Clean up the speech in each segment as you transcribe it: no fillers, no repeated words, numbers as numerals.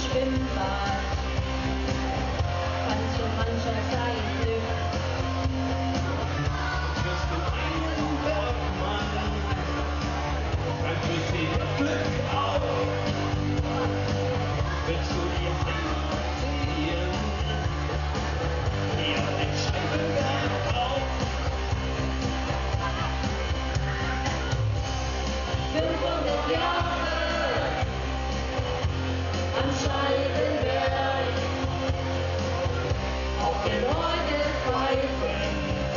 Schwimmbad, ganz für mancher sein Glück. Wirst du einen Bergmann, dann grüßt dir Glück auf. Willst du die Heimat sehen? Hier den Scheibenberg auf. 500 Jahre am Scheibenberg, auf den Orgelpfeifen,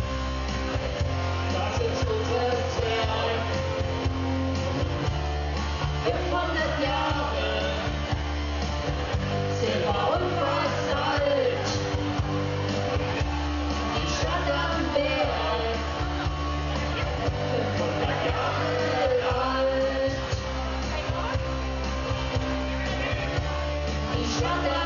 das ist unser Zwerg. 500 Jahre Silber und Basalt, die Stadt am Berg, 500 Jahre alt. Die Stadt